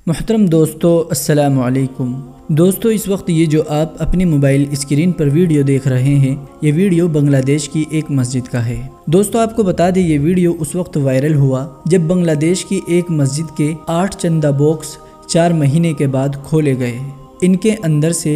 محترم دوستو، السلام علیکم۔ دوستو، اس وقت یہ جو آپ اپنی موبائل اسکرین پر ویڈیو دیکھ رہے ہیں، یہ ویڈیو بنگلہ دیش کی ایک مسجد کا ہے۔ دوستو، آپ کو بتا دیں، یہ ویڈیو اس وقت وائرل ہوا جب بنگلہ دیش کی ایک مسجد کے 8 چندہ باکس 4 مہینے کے بعد کھولے گئے۔ ان کے اندر سے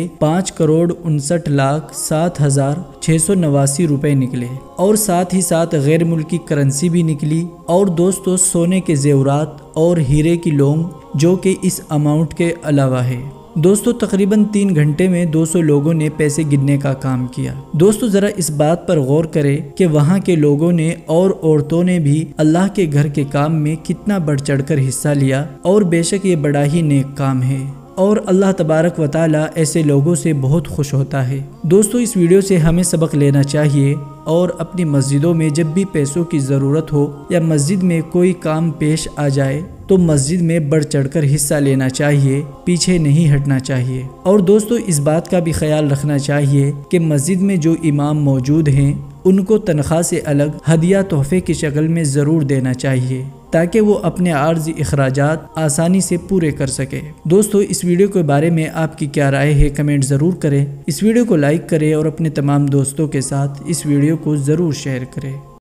5,59,07,689 روپے نکلے اور ساتھ ہی ساتھ غیر ملکی کرنسی بھی نکلی، اور دوستو سونے کے زیورات اور ہیرے کی لونگ جو کہ اس اماؤنٹ کے علاوہ ہے۔ دوستو تقریباً 3 گھنٹے میں 200 لوگوں نے پیسے گننے کا کام کیا۔ دوستو ذرا اس بات پر غور کریں کہ وہاں کے لوگوں نے اور عورتوں نے بھی اللہ کے گھر کے کام میں کتنا بڑھ چڑھ کر حصہ لیا، اور بے شک یہ بڑا ہی نیک کام ہے، اور اللہ تبارک و تعالی ایسے لوگوں سے بہت خوش ہوتا ہے۔ دوستو اس ویڈیو سے ہمیں سبق لینا چاہیے، اور اپنی مسجدوں میں جب بھی پیسوں کی ضرورت ہو یا مسجد میں کوئی کام پیش آ جائے تو مسجد میں بڑھ چڑھ کر حصہ لینا چاہیے، پیچھے نہیں ہٹنا چاہیے۔ اور دوستو اس بات کا بھی خیال رکھنا چاہیے کہ مسجد میں جو امام موجود ہیں ان کو تنخواہ سے الگ ہدیہ تحفے کی شکل میں ضرور دینا چاہیے، تاکہ وہ اپنے عارضی اخراجات آسانی سے پورے کر سکے۔ دوستو اس ویڈیو کے بارے میں آپ کی کیا رائے ہے، کمنٹ ضرور کریں۔ اس ویڈیو کو لائک کریں اور اپنے تمام دوستوں کے ساتھ اس ویڈیو کو ضرور شیئر کریں۔